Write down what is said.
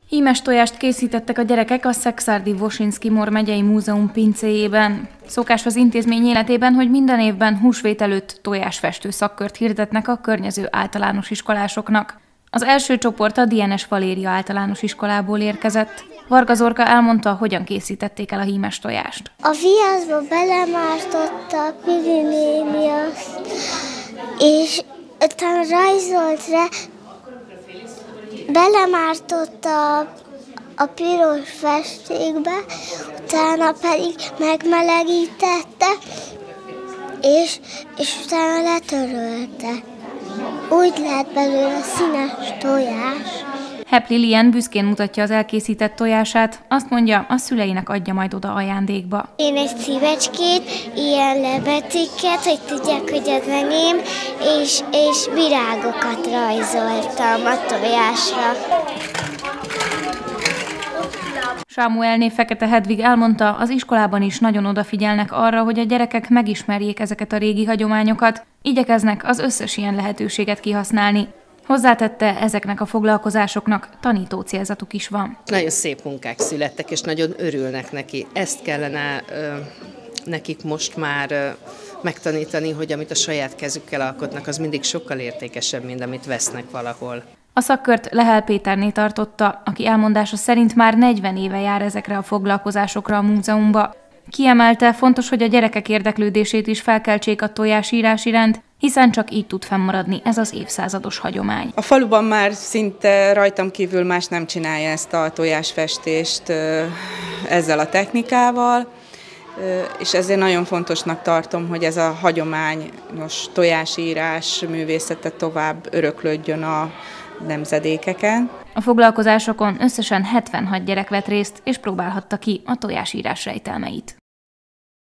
Hímes tojást készítettek a gyerekek a Szekszárdi-Vosinszki-Mor megyei múzeum pincéjében. Szokás az intézmény életében, hogy minden évben húsvét előtt tojásfestő szakkört hirdetnek a környező általános iskolásoknak. Az első csoport a Dienes Valéria általános iskolából érkezett. Varga Zorka elmondta, hogyan készítették el a hímes tojást. A viaszba belemártotta a Pili néni azt, és utána rajzolt rá, belemártotta a piros festékbe, utána pedig megmelegítette, és utána letörölte. Úgy lett belőle színes tojás. Hepp Lilian büszkén mutatja az elkészített tojását, azt mondja, a szüleinek adja majd oda ajándékba. Én egy szívecskét, ilyen lebetűket, hogy tudják, hogy az enyém, és virágokat rajzoltam a tojásra. Sámuelné Fekete Hedvig elmondta, az iskolában is nagyon odafigyelnek arra, hogy a gyerekek megismerjék ezeket a régi hagyományokat, igyekeznek az összes ilyen lehetőséget kihasználni. Hozzátette, ezeknek a foglalkozásoknak tanító célzatuk is van. Nagyon szép munkák születtek, és nagyon örülnek neki. Ezt kellene nekik most már megtanítani, hogy amit a saját kezükkel alkotnak, az mindig sokkal értékesebb, mint amit vesznek valahol. A szakkört Lehel Péterné tartotta, aki elmondása szerint már 40 éve jár ezekre a foglalkozásokra a múzeumba. Kiemelte, fontos, hogy a gyerekek érdeklődését is felkeltsék a tojásírás iránt, hiszen csak így tud fennmaradni ez az évszázados hagyomány. A faluban már szinte rajtam kívül más nem csinálja ezt a tojásfestést ezzel a technikával, és ezért nagyon fontosnak tartom, hogy ez a hagyományos tojásírás művészete tovább öröklődjön a nemzedékeken. A foglalkozásokon összesen 76 gyerek vett részt, és próbálhatta ki a tojásírás rejtelmeit.